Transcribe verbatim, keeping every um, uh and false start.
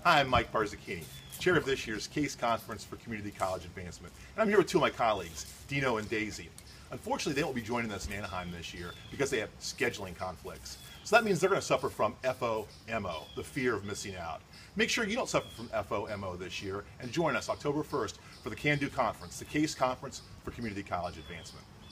Hi, I'm Mike Barzacchini, chair of this year's CASE Conference for Community College Advancement. And I'm here with two of my colleagues, Dino and Daisy. Unfortunately, they won't be joining us in Anaheim this year because they have scheduling conflicts. So that means they're going to suffer from F O M O, the fear of missing out. Make sure you don't suffer from F O M O this year and join us October first for the Can Do Conference, the CASE Conference for Community College Advancement.